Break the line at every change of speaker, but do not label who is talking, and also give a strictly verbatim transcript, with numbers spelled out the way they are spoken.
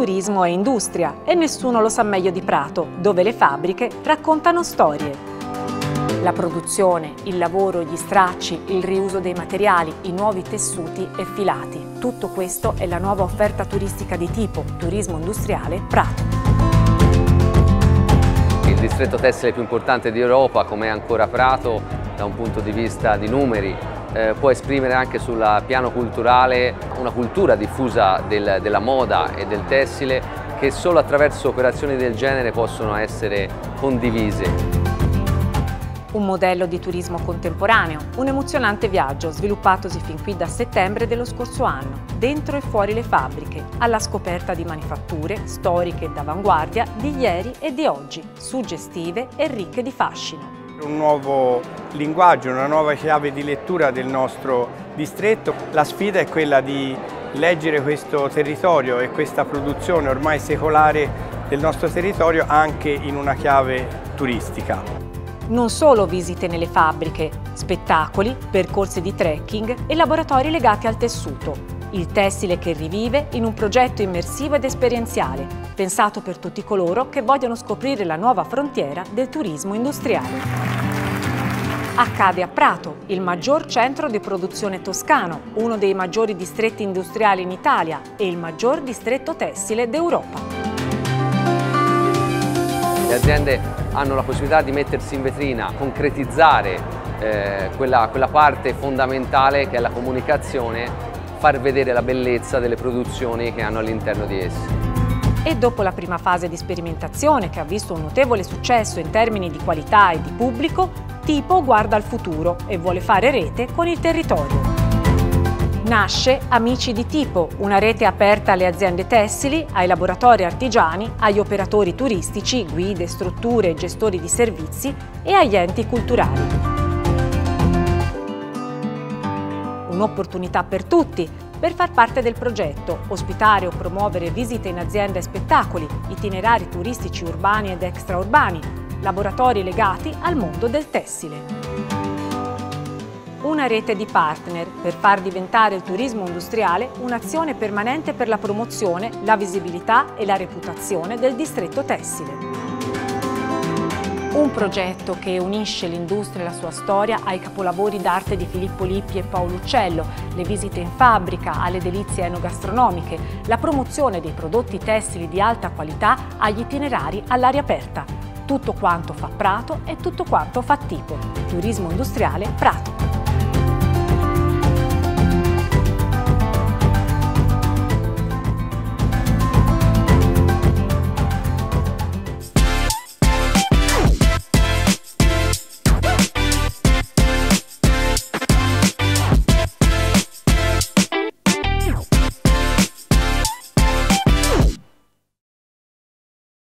turismo è industria e nessuno lo sa meglio di Prato, dove le fabbriche raccontano storie. La produzione, il lavoro, gli stracci, il riuso dei materiali, i nuovi tessuti e filati. Tutto questo è la nuova offerta turistica di tipo Turismo Industriale Prato.
Il distretto tessile più importante d'Europa, come è ancora Prato, da un punto di vista di numeri, eh, può esprimere anche sul piano culturale una cultura diffusa del, della moda e del tessile che solo attraverso operazioni del genere possono essere condivise.
Un modello di turismo contemporaneo, un emozionante viaggio sviluppatosi fin qui da settembre dello scorso anno, dentro e fuori le fabbriche, alla scoperta di manifatture storiche d'avanguardia di ieri e di oggi, suggestive e ricche di fascino.
Un nuovo linguaggio, una nuova chiave di lettura del nostro distretto. La sfida è quella di leggere questo territorio e questa produzione ormai secolare del nostro territorio anche in una chiave turistica.
Non solo visite nelle fabbriche, spettacoli, percorsi di trekking e laboratori legati al tessuto. Il tessile che rivive in un progetto immersivo ed esperienziale, pensato per tutti coloro che vogliono scoprire la nuova frontiera del turismo industriale. Accade a Prato, il maggior centro di produzione toscano, uno dei maggiori distretti industriali in Italia e il maggior distretto tessile d'Europa.
Le aziende hanno la possibilità di mettersi in vetrina, concretizzare eh, quella, quella parte fondamentale che è la comunicazione, far vedere la bellezza delle produzioni che hanno all'interno di essi.
E dopo la prima fase di sperimentazione, che ha visto un notevole successo in termini di qualità e di pubblico, Tipo guarda al futuro e vuole fare rete con il territorio. Nasce Amici di Tipo, una rete aperta alle aziende tessili, ai laboratori artigiani, agli operatori turistici, guide, strutture e gestori di servizi e agli enti culturali. Un'opportunità per tutti per far parte del progetto, ospitare o promuovere visite in aziende e spettacoli, itinerari turistici urbani ed extraurbani, laboratori legati al mondo del tessile. Una rete di partner per far diventare il turismo industriale un'azione permanente per la promozione, la visibilità e la reputazione del distretto tessile. Un progetto che unisce l'industria e la sua storia ai capolavori d'arte di Filippo Lippi e Paolo Uccello, le visite in fabbrica, alle delizie enogastronomiche, la promozione dei prodotti tessili di alta qualità agli itinerari all'aria aperta. Tutto quanto fa Prato e tutto quanto fa Tipo. Turismo Industriale Prato.